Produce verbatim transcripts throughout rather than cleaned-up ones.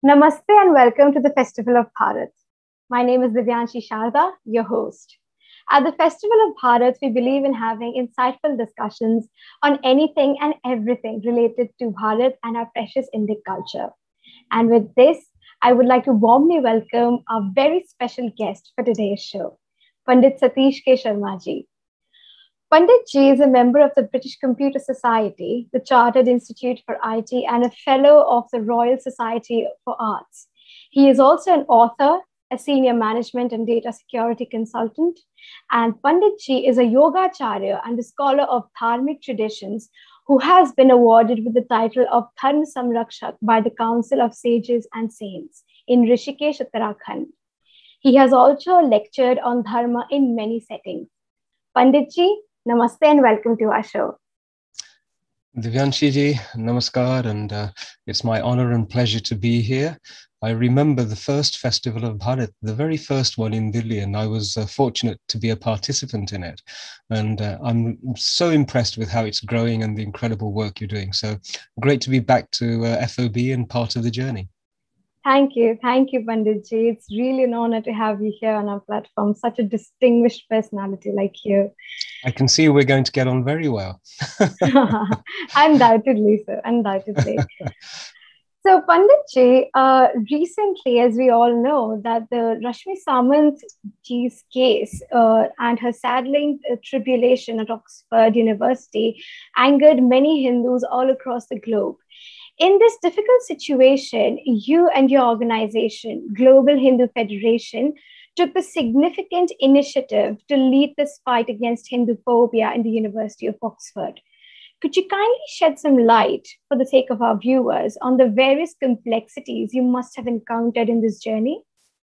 Namaste and welcome to the Festival of Bharat. My name is Divyanshi Sharda, your host. At the Festival of Bharat, we believe in having insightful discussions on anything and everything related to Bharat and our precious Indic culture. And with this, I would like to warmly welcome our very special guest for today's show, Pandit Satish K. Sharma ji. Pandit ji is a member of the British Computer Society, the Chartered Institute for I T, and a fellow of the Royal Society for Arts. He is also an author, a senior management and data security consultant, and Pandit ji is a yogacharya and a scholar of dharmic traditions who has been awarded with the title of Dharma Samrakshak by the Council of Sages and Saints in Rishikesh, Uttarakhand. He has also lectured on dharma in many settings. Pandit ji, namaste and welcome to our show. Divyanshi ji, namaskar, and uh, it's my honor and pleasure to be here. I remember the first Festival of Bharat, the very first one in Delhi, and I was uh, fortunate to be a participant in it. And uh, I'm so impressed with how it's growing and the incredible work you're doing. So great to be back to uh, F O B and part of the journey. Thank you. Thank you, Pandit ji. It's really an honor to have you here on our platform. Such a distinguished personality like you. I can see we're going to get on very well. Undoubtedly, sir. Undoubtedly. So, Pandit ji, uh, recently, as we all know, that the Rashmi Samant ji's case uh, and her saddling uh, tribulation at Oxford University angered many Hindus all across the globe. In this difficult situation, you and your organization, Global Hindu Federation, took the significant initiative to lead this fight against Hinduphobia in the University of Oxford. Could you kindly shed some light, for the sake of our viewers, on the various complexities you must have encountered in this journey?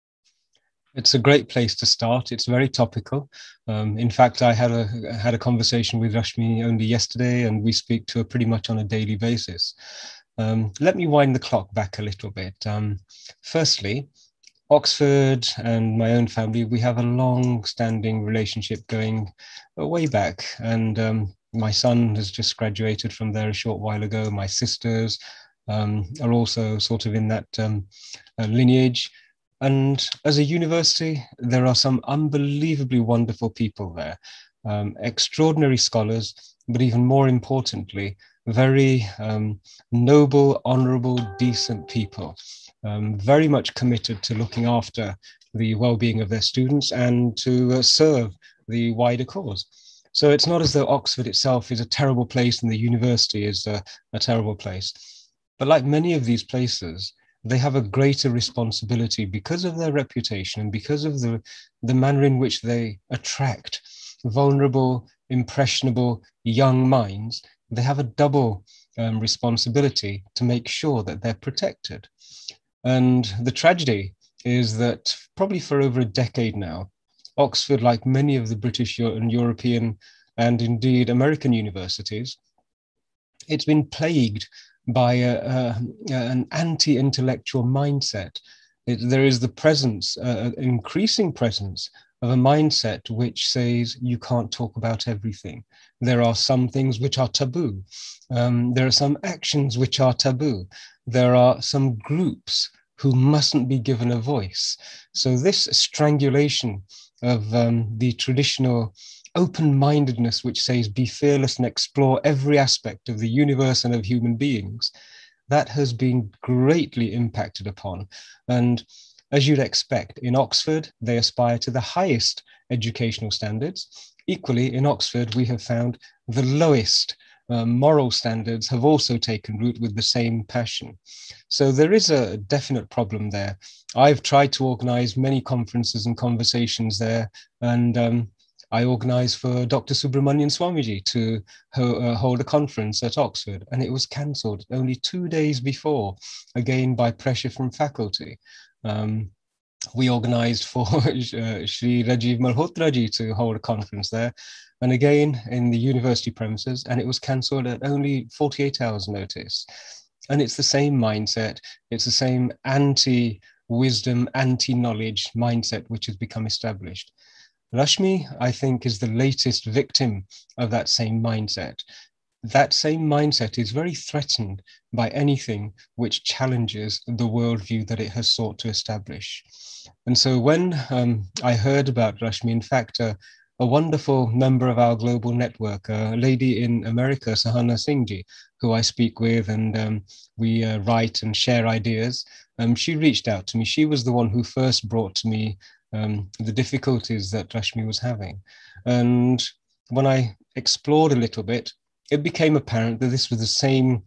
It's a great place to start. It's very topical. Um, in fact, I had a had a conversation with Rashmi only yesterday, and we speak to her pretty much on a daily basis. Um, let me wind the clock back a little bit. Um, firstly, Oxford and my own family, we have a long-standing relationship going way back. And um, my son has just graduated from there a short while ago. My sisters um, are also sort of in that um, uh, lineage. And as a university, there are some unbelievably wonderful people there, um, extraordinary scholars, but even more importantly, very um, noble, honorable, decent people, um, very much committed to looking after the well-being of their students and to uh, serve the wider cause. So it's not as though Oxford itself is a terrible place and the university is a, a terrible place. But like many of these places, they have a greater responsibility because of their reputation and because of the, the manner in which they attract vulnerable, impressionable young minds. They have a double um, responsibility to make sure that they're protected. And the tragedy is that probably for over a decade now, Oxford, like many of the British and European and indeed American universities, it's been plagued by a, a, an anti-intellectual mindset. It, there is the presence, uh, increasing presence of a mindset which says you can't talk about everything. There are some things which are taboo. Um, there are some actions which are taboo. There are some groups who mustn't be given a voice. So this strangulation of um, the traditional open-mindedness which says be fearless and explore every aspect of the universe and of human beings, that has been greatly impacted upon. And as you'd expect, in Oxford, they aspire to the highest educational standards. Equally, in Oxford, we have found the lowest uh, moral standards have also taken root with the same passion. So there is a definite problem there. I've tried to organize many conferences and conversations there, and um, I organized for Doctor Subramanian Swamiji to ho uh, hold a conference at Oxford, and it was cancelled only two days before, again by pressure from faculty. Um, we organized for uh, Shri Rajiv Malhotra ji to hold a conference there, and again in the university premises, and it was cancelled at only forty-eight hours notice. And it's the same mindset, it's the same anti-wisdom, anti-knowledge mindset which has become established. Rashmi, I think, is the latest victim of that same mindset. that same mindset is very threatened by anything which challenges the worldview that it has sought to establish. And so when um, I heard about Rashmi, in fact, uh, a wonderful member of our global network, a lady in America, Sahana Singhji, who I speak with, and um, we uh, write and share ideas, um, she reached out to me. She was the one who first brought to me um, the difficulties that Rashmi was having. And when I explored a little bit, it became apparent that this was the same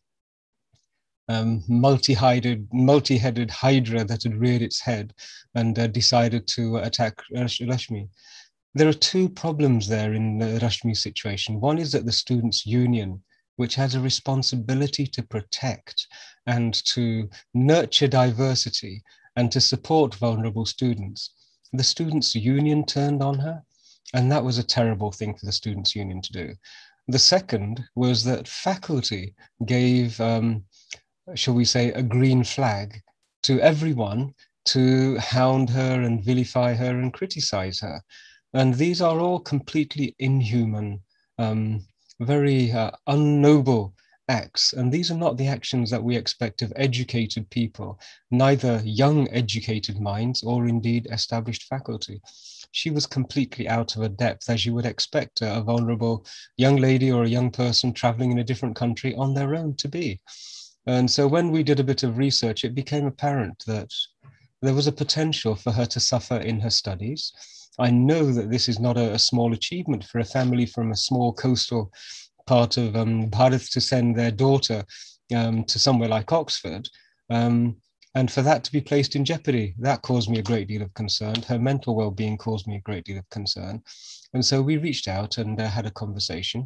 um, multi-headed, multi-headed hydra that had reared its head and uh, decided to attack Rashmi. There are two problems there in the Rashmi situation. One is that the Students' Union, which has a responsibility to protect and to nurture diversity and to support vulnerable students, the Students' Union turned on her, and that was a terrible thing for the Students' Union to do. The second was that faculty gave, um, shall we say, a green flag to everyone to hound her and vilify her and criticize her. And these are all completely inhuman, um, very uh, unnoble acts. And these are not the actions that we expect of educated people, neither young educated minds or indeed established faculty. She was completely out of her depth, as you would expect a, a vulnerable young lady or a young person traveling in a different country on their own to be. And so when we did a bit of research, it became apparent that there was a potential for her to suffer in her studies. I know that this is not a, a small achievement for a family from a small coastal part of um, Bharat to send their daughter um, to somewhere like Oxford. Um, and for that to be placed in jeopardy, that caused me a great deal of concern. Her mental well-being caused me a great deal of concern. And so we reached out and uh, had a conversation.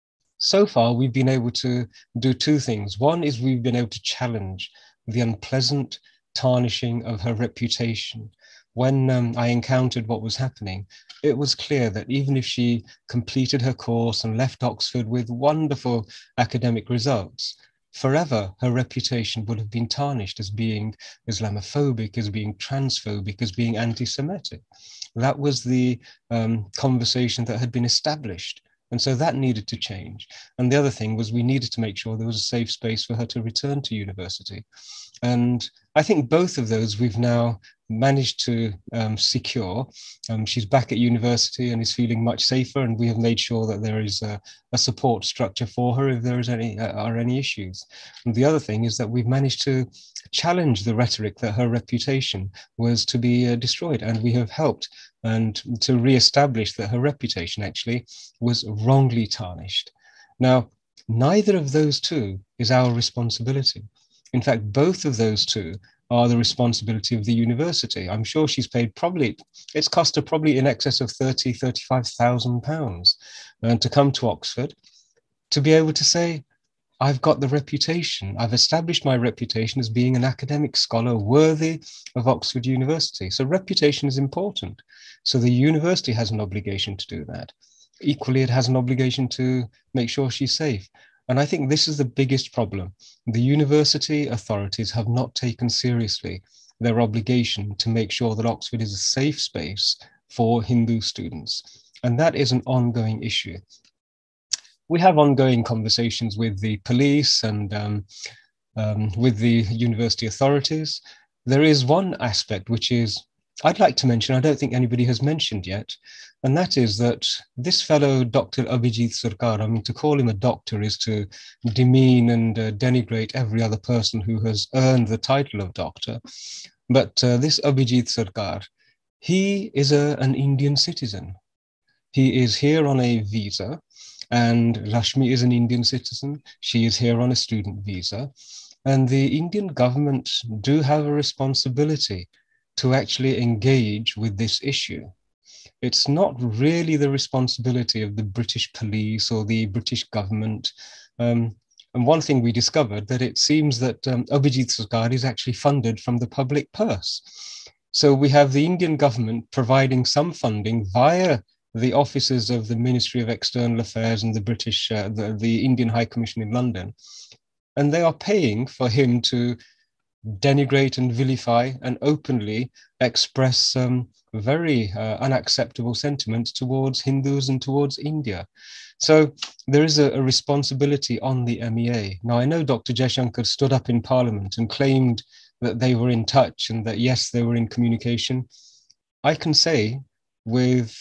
So far, we've been able to do two things. One is we've been able to challenge the unpleasant tarnishing of her reputation. When um, I encountered what was happening, it was clear that even if she completed her course and left Oxford with wonderful academic results, forever her reputation would have been tarnished as being Islamophobic, as being transphobic, as being anti-Semitic. That was the um, conversation that had been established. And so that needed to change. And the other thing was we needed to make sure there was a safe space for her to return to university. And I think both of those we've now managed to um, secure. Um, she's back at university and is feeling much safer, and we have made sure that there is a, a support structure for her if there is any uh, are any issues. And the other thing is that we've managed to challenge the rhetoric that her reputation was to be uh, destroyed, and we have helped and to re-establish that her reputation actually was wrongly tarnished. Now, neither of those two is our responsibility. In fact, both of those two are the responsibility of the university. I'm sure she's paid probably, it's cost her probably in excess of thirty, thirty-five thousand pounds uh, to come to Oxford, to be able to say, I've got the reputation, I've established my reputation as being an academic scholar worthy of Oxford University. So reputation is important. So the university has an obligation to do that. Equally, it has an obligation to make sure she's safe. And I think this is the biggest problem. The university authorities have not taken seriously their obligation to make sure that Oxford is a safe space for Hindu students. And that is an ongoing issue. We have ongoing conversations with the police and um, um, with the university authorities. There is one aspect which is, I'd like to mention, I don't think anybody has mentioned yet, and that is that this fellow, Doctor Abhijit Sarkar, I mean, to call him a doctor is to demean and uh, denigrate every other person who has earned the title of doctor. But uh, this Abhijit Sarkar, he is a, an Indian citizen. He is here on a visa, and Rashmi is an Indian citizen. She is here on a student visa. And the Indian government do have a responsibility to actually engage with this issue. It's not really the responsibility of the British police or the British government. Um, and one thing we discovered that it seems that um, Abhijit Sarkar is actually funded from the public purse. So we have the Indian government providing some funding via the offices of the Ministry of External Affairs and the British, uh, the, the Indian High Commission in London. And they are paying for him to denigrate and vilify and openly express um, very uh, unacceptable sentiments towards Hindus and towards India. So there is a, a responsibility on the M E A. Now, I know Doctor Jaishankar stood up in Parliament and claimed that they were in touch and that, yes, they were in communication. I can say with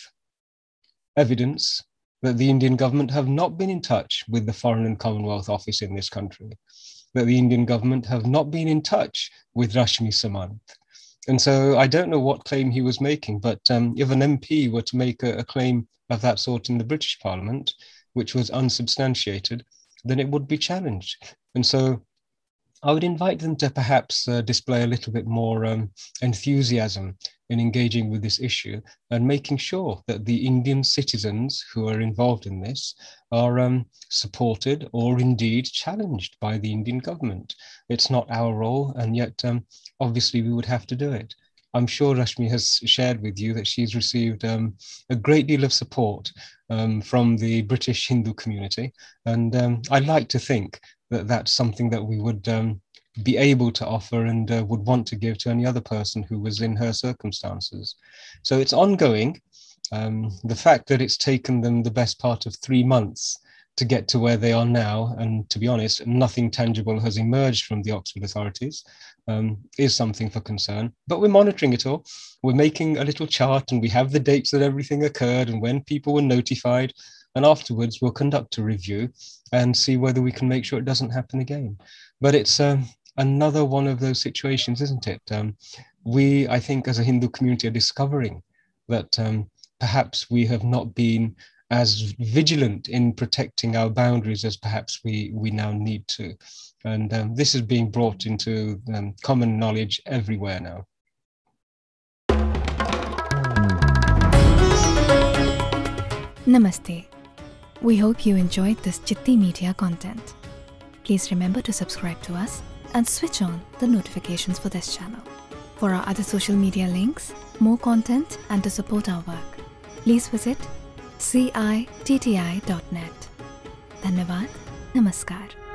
evidence that the Indian government have not been in touch with the Foreign and Commonwealth Office in this country, that the Indian government have not been in touch with Rashmi Samanth. And so I don't know what claim he was making, but um, if an M P were to make a, a claim of that sort in the British Parliament, which was unsubstantiated, then it would be challenged. And so I would invite them to perhaps uh, display a little bit more um, enthusiasm in engaging with this issue and making sure that the Indian citizens who are involved in this are um, supported or indeed challenged by the Indian government. It's not our role, and yet um, obviously we would have to do it. I'm sure Rashmi has shared with you that she's received um, a great deal of support um, from the British Hindu community. And um, I'd like to think that that's something that we would um, be able to offer and uh, would want to give to any other person who was in her circumstances. So it's ongoing. Um, the fact that it's taken them the best part of three months to get to where they are now, and to be honest, nothing tangible has emerged from the Oxford authorities, um, is something for concern. But we're monitoring it all. We're making a little chart and we have the dates that everything occurred and when people were notified. And afterwards, we'll conduct a review and see whether we can make sure it doesn't happen again. But it's um, another one of those situations, isn't it? Um, we, I think, as a Hindu community are discovering that um, perhaps we have not been as vigilant in protecting our boundaries as perhaps we, we now need to. And um, this is being brought into um, common knowledge everywhere now. Namaste. We hope you enjoyed this Chitti Media content. Please remember to subscribe to us and switch on the notifications for this channel. For our other social media links, more content, and to support our work, please visit c i t t i dot net. Dhanyavad. Namaskar.